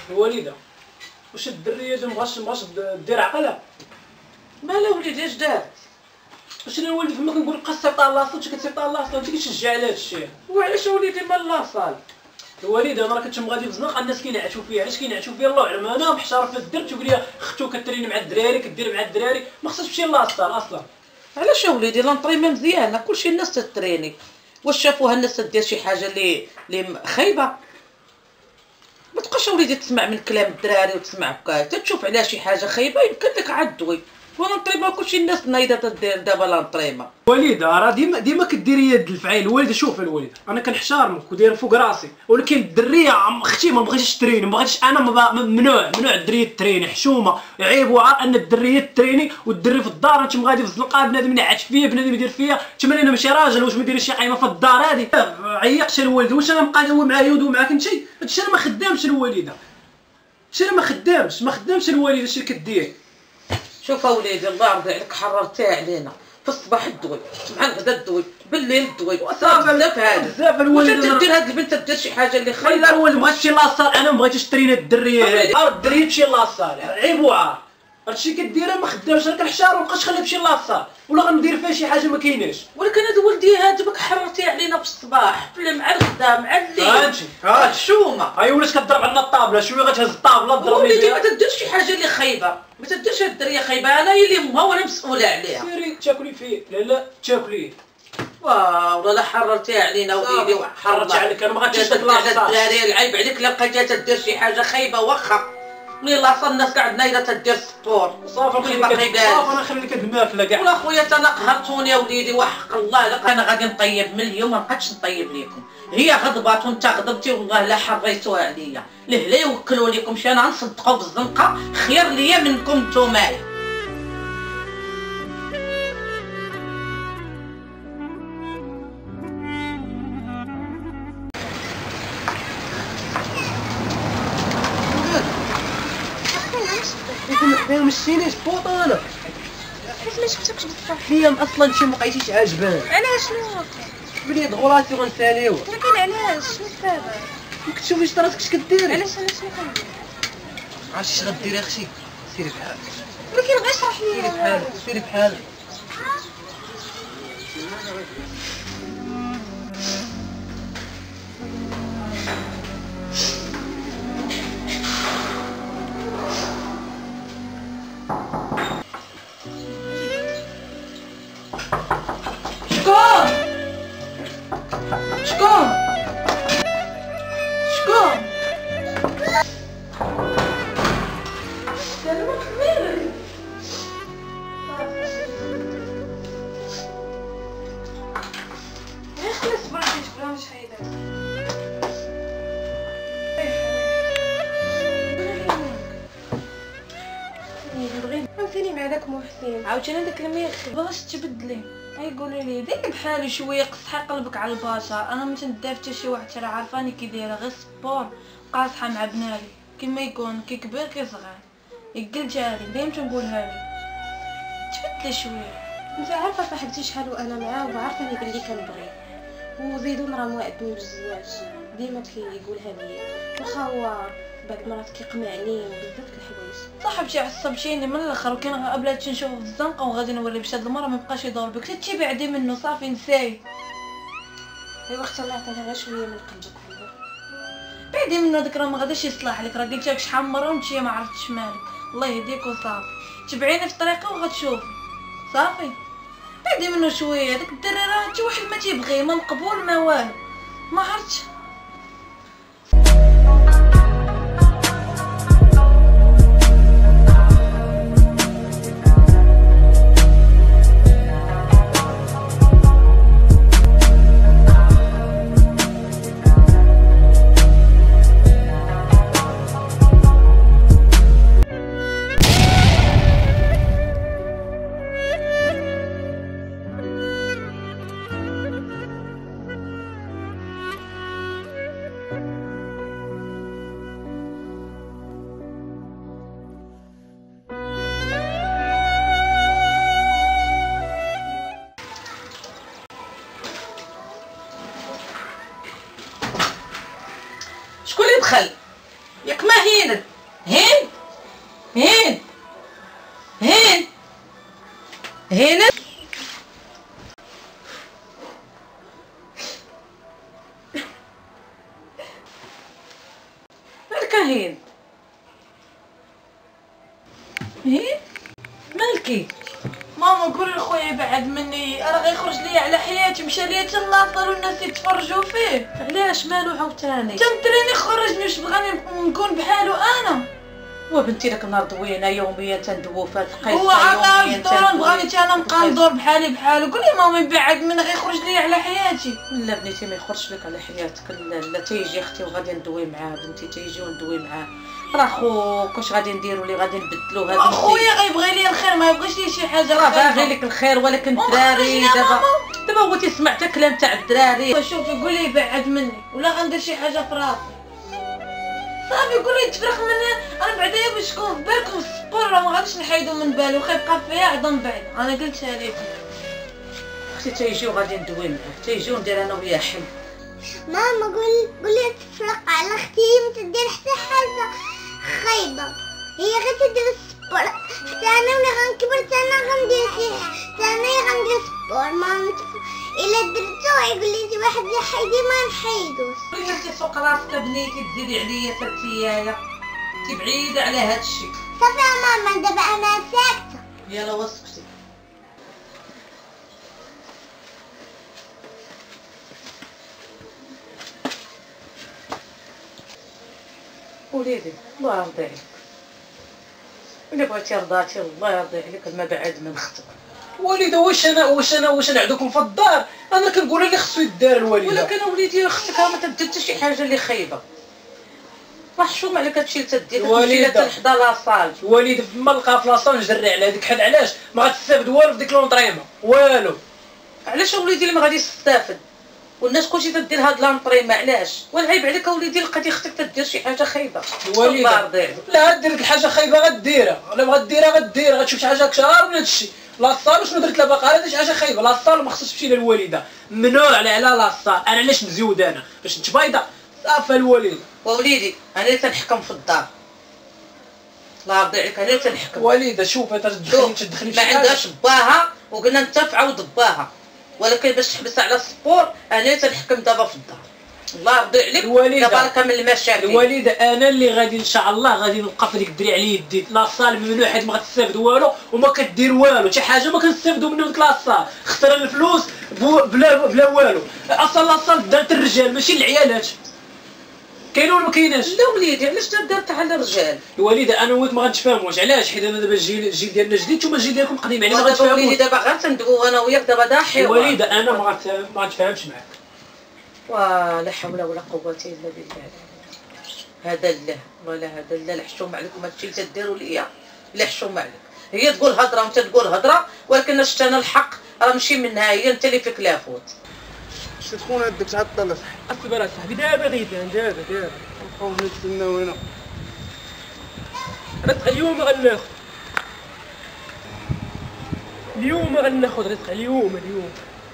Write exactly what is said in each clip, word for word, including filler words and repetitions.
الوالده واش الدريه هذه مبغاش مبغاش دير عقلها؟ مالا وليدي اش دارت؟ واش انا الوالد فما كنقول بقى سيطا لاصال انت كتسيطا لاصال انت كتشجع على هذا الشيء. وعلاش وليدي مال لاصال؟ الوالده انا راه كنتم غادي في الزنقه الناس كينعتوا فيها، علاش كينعتوا فيها؟ الله اعلم. انا محتار في الدرب تقول لي اختو كتريني مع الدراري كدير مع الدراري، ما خصهاش تمشي لاصال اصلا. علاش يا وليدي لانطريمون مزيانه كلشي الناس تتريني، واش شافوها الناس تدير شي حاجه اللي اللي خايبه؟ ما تبقاش وليدي تسمع من كلام الدراري وتسمع تتشوف على شي حاجه خايبه يمكن لك عدوي. والانطريمون كلشي الناس نايضه تدير دابا لانطريمون. والده راه ديما ديما كديري يد الفعيل. الوالده شوف الوالده انا كنحتارمك وداير فوق راسي، ولكن الدريه اختي ما بغيتش تريني، ما بغيتش انا ممنوع ممنوع الدريه تريني، حشومه عيب وعار ان الدريه تريني والدري في الدار انت غادي في الزنقه بنادم ينعت فيا بنادم يدير فيا تمنى انا ماشي راجل واش ما ديريش شي قايمه في الدار هذه. عيقت الوالده واش انا نبقى هو معايا ودو معاك انت؟ هادشي انا ما خدامش الوالده، هادشي انا ما خدامش ما خدامش الوالده هادشي اللي كدير. شوف اوليدي الله يرضي عليك حررتيها علينا، في الصباح الدوي مع الغدا الدوي بالليل الدوي وصافي بزاف هذا بزاف الوالد. واش تدير هاد البنت تدير شي حاجه اللي خايبه؟ لا الوالد بغات تمشي لاصال انا ما بغيتش ترينا الدريه هذه، الدريه تمشي لاصال عيب وعار هادشي كديرها ما خدامش. انا كنحشار ومابقاش خليها تمشي لاصال ولا غندير فيها شي حاجه ما كايناش. ولكن هاد ولدي هادبك حررتيها علينا في الصباح مع الغدا مع الليل. هانتي هانتي الشومه هاي ولات كضرب عندنا الطابله شويه غتهز الطابله تضربني وليدي بها. ما تديرش شي حاجه اللي خايبه، ما تديرش هاد الدريه خايبه، انا هي اللي امها وانا مسؤوله عليها. سيري تاكلي فيه. لا لا تاكلي. واو والله حررتيها علينا وليدي حررتي عليك انا ما غاديش داك لاصال. الدراري العيب عليك لا بقيتي تدير شي حاجه خايبه واخا ملي لاصال الناس قاعد نايضه تدير سبور صافي صافي انا نخلي لك هاد الماكله كاع. ولا خويا انا قهرتوني يا وليدي وحق الله لا انا غادي نطيب من اليوم ما بقيتش نطيب ليكم. هي غضبات وانت غضبتي والله لا حريتوها عليا. ليه لا يوكلوا لكم شي انا نصدقوا بالزنقه خير ليا منكم نتومايا. ما مشينيش بوطانه حيت ما شفتكش بصح. هي اصلا شي ما بقيتيش عاجباني. علاش شنو؟ بلي دغولاتي غنساليوها. ولكن علاش شنو السبب؟ ما كتشوفيش راسك اش كديري؟ علاش انا شنو كندير؟ عرفتي اش غديري اختي؟ سيري بحالك ولكن غير اشرح لي. سيري بحالك سيري بحالك. شكون؟ شكون؟ شكون؟ سلمى كبير. علاش خلاص برا تجبرها مش حيدة؟ فهمتيني مع داك محسن عاوتاني داك الميخ باش تبدلي غيقولوا لي ديك بحالي شويه قصحي قلبك على البشر. انا ما تندير حتى شي واحد راه عارفاني كي دايره غير سبور قاصحه مع بنالي كيما يكون كي كبير كي صغير يقل جاري دايما تنقولها لي تبدلي شويه. انت عارفه صاحبتي شحال وانا معاه وعارفاني بلي كنبغيه وزيدون راه موعدني بالزواج ديما كيقولها لي واخا هو بعض المرات كيقمعني وبزاف د الحوايج. صاحبتي عصبتيني من الاخر وكان قبلات نشوف في الزنقه وغادي نوري باش هاد المره ما يبقاش يدور بك تتي بعدي منه صافي نساي. ايوا اختي الله يعطيها غير شويه من قلبك والله. بعدي منه ديك راه ما غاديش يصلح لك راه قلت لك شحال من مره وانت ما عرفتش مالك. الله يهديك وصافي تبعيني في طريقي وغتشوفي صافي. بعدي منه شويه داك الدري راه حتى واحد ما تيبغيه ما مقبول ما والو ما عرفتش. شكون اللي دخل؟ ياك ما هيند هند هند هند هند مالك هند هند مالكي؟ ماما قولي لخويا يبعد مني، راه غيخرج ليا على حياتي، مشى ليا حتى لاصال والناس يتفرجوا فيه. علاش مالو عاوتاني؟ تنتريني خرجني، واش بغاني نكون بحالو انا؟ وبنتي داك النهار دوينا يوميا تندوو في هاد القصه، هو عطاه يوميا الدوران بغاني حتى انا نبقى ندور بحالي بحالو. قولي ماما يبعد مني غيخرج ليا على حياتي. لا بنيتي ما يخرجش لك على حياتك، لا لا تيجي اختي وغادي ندوي معاه بنتي، تيجي وندوي معاه، راه خوك واش غادي نديرو اللي غادي نبدلو هذا بنتي؟ اخويا غيبغي لي الخير، ما يبغيش لي شي حاجه راه خايبة. باغي لك الخير، ولكن الدراري وخرجنا دابا ماما. دابا هو تيسمع حتى كلام تاع الدراري. شوفي قولي يبعد مني ولا غندير شي حاجه في راسي. صافي قولي تفرق مني، انا بعدا باش تكون في بالكم السبور راه ما غاديش نحيدو من بالي، وخا يبقى فيا عظم بعيد. انا قلتها لكم اختي تيجي وغادي ندوي معاه، تيجي وندير انا وياه حل. ماما قول قولي تفرق على اختي، ما تدير حتى حاجه خايبه، هي غير تدير السبور، حتى انا ملي غنكبر حتى انا غندير شي حتى انا غندير سبور. ما الا درتو يقول لي شي واحد يحيدي ما نحيدوش. قولي انت فوق راسك بنيتي تزيدي عليا ترتيايا، انت بعيده على هذا الشيء. صافي يا ماما دابا انا ساكته. يلا وسكتي. وليدي الله يرضي عليك، الا بغيتي رضاتي الله يرضي عليك ما بعد من اختك. والده واش انا واش انا واش انا عندكم في الدار، انا كنقول اللي خصو يدار الوالده. ولكن وليدي اختك ما تدير حتى شي حاجه اللي خايبه، راه حشوم عليك هادشي اللي تدير، تمشي الوالدة. لحدا لاصال. الوالده فما لقى في لاصال نجري على هذيك حد، علاش ما غتستافد والو في ديك لونطريمه والو. علاش وليدي اللي ما غاديش تستافد والناس كلشي تدير هاد لانطريمه؟ علاش؟ والعيب عليك وليدي لقيتي اختك تدير شي حاجه خايبه. الله الوالده يرضي عليك. لا دير لك حاجه خايبه غديرها، ولا بغات ديرها غديرها، غتشوف شي حاجه كشار من هادشي. لاصال شنو درت لها باقا؟ هذا شي حاجه خايبه، لاصال ما خصهاش تمشي للوالده، ممنوع على على لاصال. انا علاش مزيود انا باش نتبايضه صافي الوالده. ووليدي انا اللي تنحكم في الدار، الله يرضي عليك انا اللي تنحكم. والده شوف انت تدخلي تدخلي ما عندهاش باها وقلنا نتفعوا عاود باها، ولكن باش تحبس على السبور انا اللي تنحكم دابا في الدار. الله يرضي عليك. الوالدة. دابا من المشاكل. الوالده انا اللي غادي ان شاء الله غادي نوقف ديك الدري على يدي. لاصال ممنوع حيت ما غتستافد والو وما كدير والو، شي حاجه ما كنستافدوا منها ديك لاصال. خسر الفلوس بو- بلا بلا والو. اصلا لاصال دارت الرجال ماشي العيالات. كاين ولا ما كايناش؟ لا وليدي علاش دارت على الرجال؟ الوالده انا وياك ما غنتفاهموش، علاش؟ حيت انا دابا الجيل الجيل ديالنا جديد، نتوما الجيل ديالكم قديم، يعني ما ودابا وليدي غنتفاهموش. دابا غير تندوو انا وياك دابا دا حوار. الوالده انا ما غنت- ما غنتفاهمش معاك. ولا حول ولا قوة إلا بالله. هذا الله ولا هذا الله الحشوم عليكم هادشي اللي تديروا ليا، لا حشوم عليك. هي تقول هضره وانت تقول هضره، ولكن شفت انا الحق راه ماشي منها، هي انت اللي فيك لافوت. شتي تكون عندك تعطل اصبر اصاحبي دابا غيبان دابا دابا. نبقاو نتسناو هنا. رزق اليوم غناخذ، اليوم غناخذ رزق اليوم اليوم.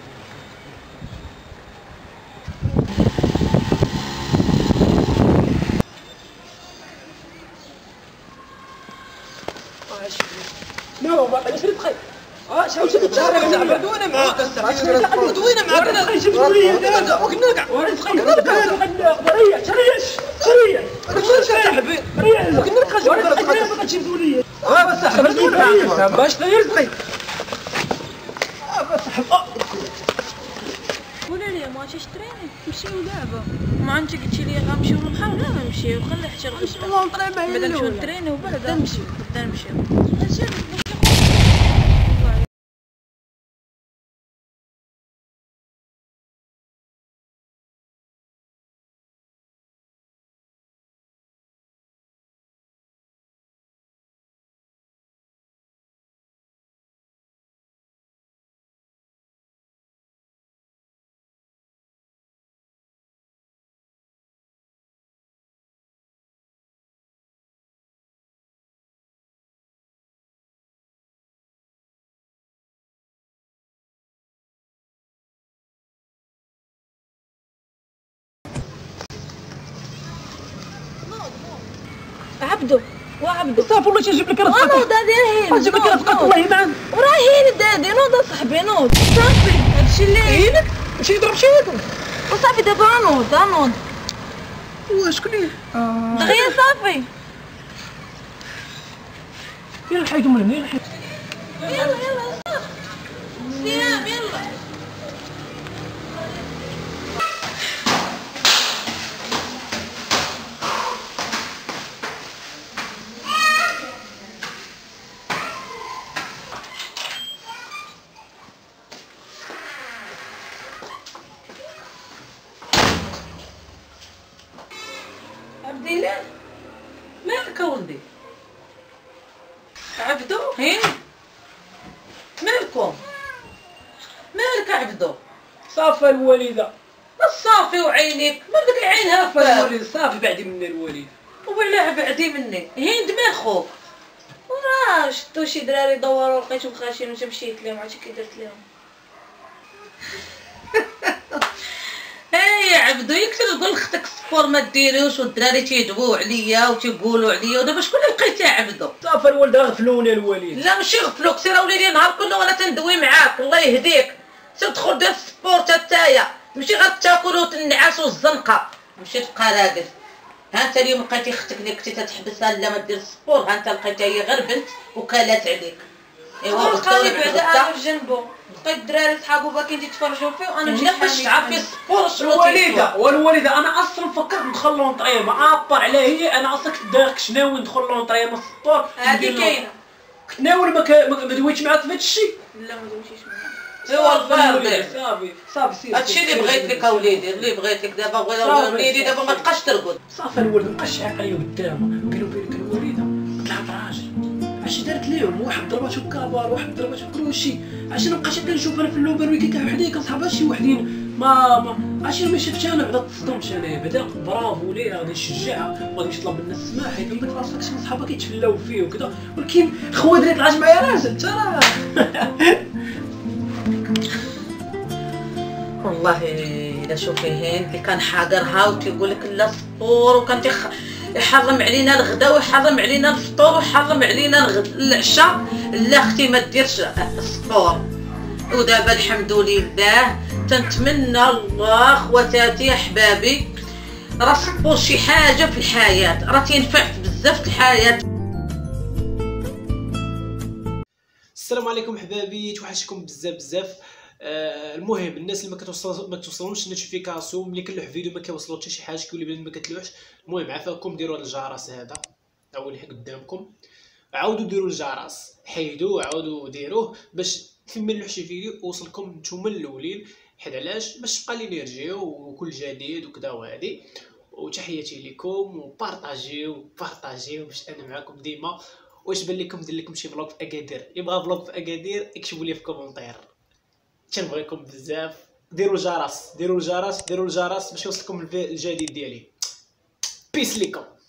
لا ما عنديش رزق. اه شحال شفت تعبدونا معاك تعبدونا معاك انا جبت لي هذا وكنا ورزقي غناخذ ريح ريح ريح ريح وكنا نخرجوا ما تجيبوا لي اه بس صاحبي باش رزقي اه بس قولي لي ما غاديش تريني نمشيو دابا. ما انت قلتي لي غنمشيو للبحر ولا غنمشيو؟ خلي حتى الغدا بعدا نمشيو نترينيو بعدا نمشيو بعدا نمشيو. عبدو وعبدو صافي والله تنجيب لك راه نوض هادي هي نجيب لك راه والله معاك وراه هي دادي نوض صاحبي نوض صافي هادشي اللي عينك مشي يضرب شي يدو وصافي دابا نوض نوض واش شكون هي دغيا صافي يلا حيدو من هنا يلا حيدو يلا يلا سلام يلا عبد الله مالك اولدي؟ عبدو هين مالكم؟ مالك عبدو؟ صافي الوالده الصافي وعينيك ما بدك عينها صافي فاب الوالده صافي بعدي منا الوالده ولا بعدي مني هند مال خوك؟ وراه شتو شي دراري دوروا لقيتهم خاشين واش مشيت لهم عرفتي كي درت لهم اي عبدو يكثر تقول لختك السبور ما ديروش والدراري تيدويو عليا وتيقولوا عليا ودابا شكون اللي لقيتي عبدو؟ صافي الوالده غفلونا الوالده لا ماشي غفلوك سير اوليدي نهار كله وانا تندوي معاك الله يهديك سير دخل دير السبور تايا ماشي غتاكل وتنعس والزنقه ماشي تبقى راقد ها انت اليوم لقيتي اختك اللي كنتي تتحبسها لا ما دير السبور ها انت لقيتها هي غير بنت وكالات عليك ايوا لقاني والدوري بعدا انا في جنبو لقيت الدراري صحابو باكين تيتفرجوا فيه وانا مشيت لا باش تعرفي السبور شنو الوالده والوالده انا اصلا فكرت ندخل لونطري ما ابار على هي انا اصلا كنت داير كش ناوي ندخل لونطري من السبور هادي كاينه كنت ناوي ما ك- ما ما دويتش معاك في هذا الشيء لا ما دويتيش معايا ايوا الفاضل صافي صافي سير هادشي اللي بغيت لك اوليدي اللي بغيت لك دابا بغيت صافي. وليدي دابا ما تبقاش ترقد صافي الوالده مابقاش شي عقليه قدامها بيني وبينك الوالده طلعت راجل اش دارت ليهم واحد ضرباتو بكابار واحد ضرباتو بكلشي علاش مابقاش كنشوف انا في اللوبر ويكي كاع وحدي كنصحاب شي وحدين ما ما عرفتي ما شفتش انا بعدا تصدمت انا بعدا برافو ليه غادي نشجعها وغادي يطلب منا السماح حيت من ديك راسك شي صحابها كيتفلاو فيه وكذا ولكن خويا دريت العاج معايا راجل ترى والله الا شوفي هند اللي كان حاضرها وتيقول لك لا سبور وكان تيخ يحرم علينا الغداء ويحرم علينا الفطور ويحرم علينا الغد... العشاء لا اختي ما ديرش السبور ودابا الحمد لله تنتمنى الله خواتاتي احبابي راه السبور شي حاجه في الحياه راه تينفع بزاف في الحياه. السلام عليكم حبابي توحشكم بزاف بزاف. آه المهم الناس اللي ما كتوصل ما كتوصلهمش النوتيفيكاسيون ملي كنلوح فيديو ما كيوصلو حتى شي حاجه كيولي بان ما كتلوحش. المهم عافاكم ديروا الجرس هذا اول حاجه قدامكم عاودوا ديروا الجرس حيدوه عاودوا ديروه باش فين نلوح شي فيديو يوصلكم نتوما الاولين حيت علاش باش تبقى لي نرجيو وكل جديد وكذا وهذه. وتحياتي لكم وبارطاجيو بارطاجيو باش انا معكم ديما. واش بان لكم ندير لكم شي فلوق في اكادير يبغى فلوق في اكادير اكتبوا لي في كومونتير. تنبغيكم بزاف ديروا الجرس ديروا الجرس ديروا الجرس باش يوصلكم الجديد ديالي. بيس ليكم.